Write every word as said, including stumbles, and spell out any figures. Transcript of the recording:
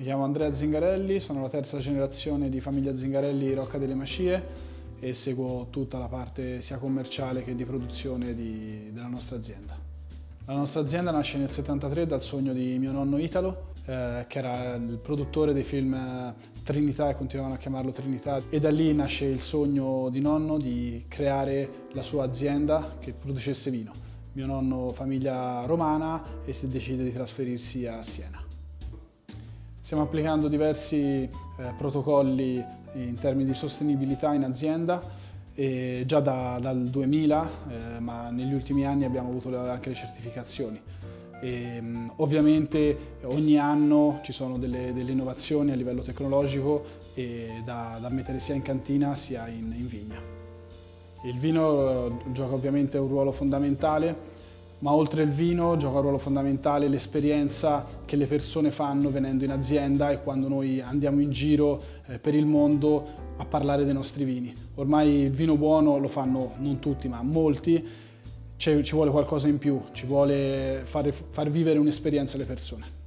Mi chiamo Andrea Zingarelli, sono la terza generazione di famiglia Zingarelli Rocca delle Macie e seguo tutta la parte sia commerciale che di produzione di, della nostra azienda. La nostra azienda nasce nel settantatré dal sogno di mio nonno Italo, eh, che era il produttore dei film Trinità e continuavano a chiamarlo Trinità, e da lì nasce il sogno di nonno di creare la sua azienda che producesse vino. Mio nonno famiglia romana e si decide di trasferirsi a Siena. Stiamo applicando diversi eh, protocolli in termini di sostenibilità in azienda e già da, dal duemila, eh, ma negli ultimi anni abbiamo avuto le, anche le certificazioni. E, mh, ovviamente ogni anno ci sono delle, delle innovazioni a livello tecnologico e da, da mettere sia in cantina sia in, in vigna. Il vino eh, gioca ovviamente un ruolo fondamentale, ma oltre il vino gioca un ruolo fondamentale l'esperienza che le persone fanno venendo in azienda e quando noi andiamo in giro eh, per il mondo a parlare dei nostri vini. Ormai il vino buono lo fanno non tutti, ma molti, ci vuole qualcosa in più, ci vuole fare, far vivere un'esperienza alle persone.